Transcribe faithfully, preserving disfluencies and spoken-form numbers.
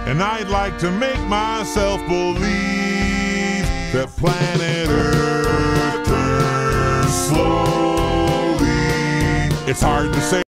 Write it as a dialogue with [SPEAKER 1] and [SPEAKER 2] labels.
[SPEAKER 1] And I'd like to make myself believe that planet Earth turns slowly. It's hard to say.